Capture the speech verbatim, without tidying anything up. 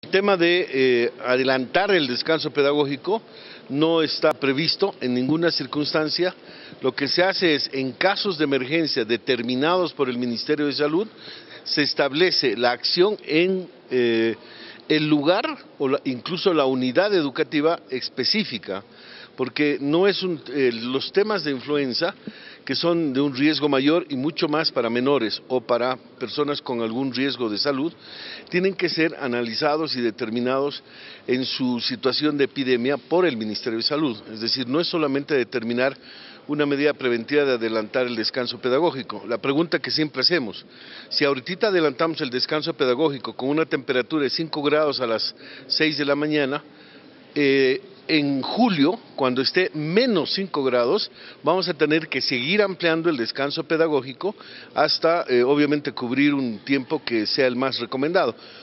tema de eh, adelantar el descanso pedagógico no está previsto en ninguna circunstancia. Lo que se hace es, en casos de emergencia determinados por el Ministerio de Salud, se establece la acción en eh, el lugar o la, incluso la unidad educativa específica, porque no es un, eh, los temas de influenza que son de un riesgo mayor y mucho más para menores o para personas con algún riesgo de salud, tienen que ser analizados y determinados en su situación de epidemia por el Ministerio de Salud. Es decir, no es solamente determinar una medida preventiva de adelantar el descanso pedagógico. La pregunta que siempre hacemos, si ahorita adelantamos el descanso pedagógico con una temperatura de cinco grados a las seis de la mañana, eh, en julio, cuando esté menos cinco grados, vamos a tener que seguir ampliando el descanso pedagógico hasta, eh, obviamente, cubrir un tiempo que sea el más recomendado.